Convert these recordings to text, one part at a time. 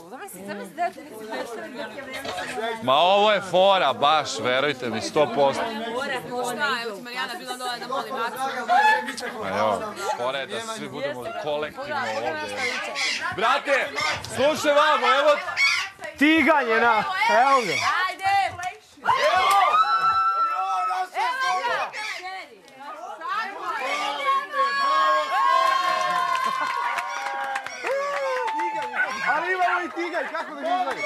Ma ovo je fora, baš, verujte mi, 100%. Šta, evo ti Marijana bila dole da molim akciju. Ma evo, fora je da svi budemo kolektivno ovdje. Brate, slušaj vamo, evo... Tiganje na... Evo ga. Ajde! Ali imamo i tiganj, kako da ga izvadi?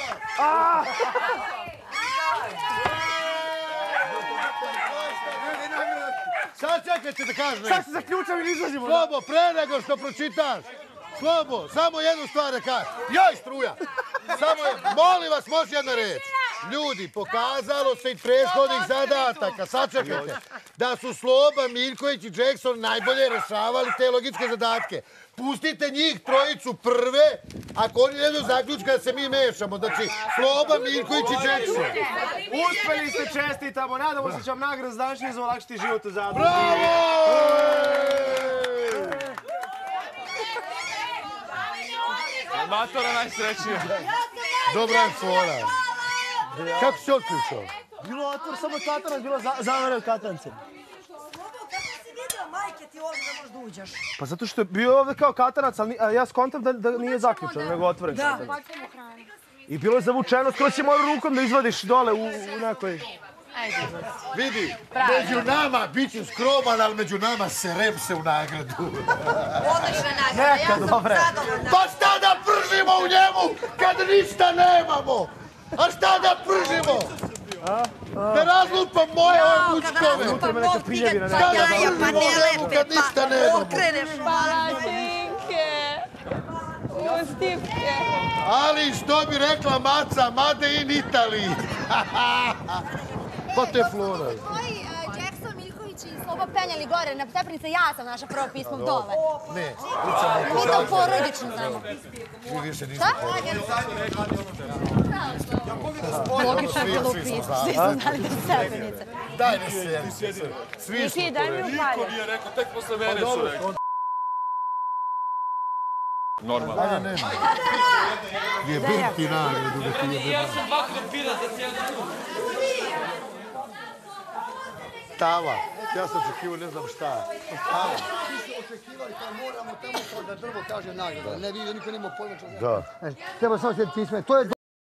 Sad čekajte da kažem. Sad se zaključam i izlazimo. Slobo, pre nego što pročitaš. Slobo, samo jednu stvar da kažem. Joj, struja! Molim vas, može jedna reč. Ljudi, pokazalo se i prethodnih zadataka, sačekajte, da su Sloba, Miljković i Jackson najbolje rešavali te logičke zadatke. Pustite njih trojicu prve, ako oni ne do zaključka da se mi mešamo. Znači, Sloba, Miljković i Jackson. Uspeli ste, čestitamo. Nadamo se će vam nagrada za današnji izvod olakšati život u Zadru. Bravo! Matora najsrećnija. Dobra je fora. Kako si otključao? Bilo otvor, samo katanac, bilo zamere od katance. Majke ti ovdje da možda uđeš. Pa zato što je bio ovdje kao katanac, ali ja skontam da nije zaključan, nego otvoren katanac. I bilo je zavučeno, skoro si morao rukom da izvadiš dole u nekoj... Vidi, među nama, bit ću skroman, ali među nama se repse u nagradu. Odlična nagrada, ja sam zadovoljna. Pa šta da pržimo u njemu kad ništa nemamo? A šta da pržimo? Da razlupam moje ove bučkove. Šta da pržimo u njemu kad ništa nemamo? Palačinke! Ustipke! Ali što bi rekla Maca, Made in Italy. Pa te Flora. Koji Jackson, Miljković i Sloba penjali gore na stepenice, ja sam naša prvo pismo dole. Ne, Mi to porodično znamo. vi više niste. Logično je bilo u pismu, svi su znali da su stepenice. Daj mi se. Svi smo to rekli. Niko nije rekao, tek posle mene su rekli. Normalno. Ajde, nema. Je biti nagradu da ti je Ja sam dva krompira za cijelu. Tava. Ja sam očekivao ne znam šta. Tava. Ti su očekivali kao moramo tamo kao da drvo kaže nagrada. Ne, niko nema pojma što znači. Da. Treba samo sve pisme. To je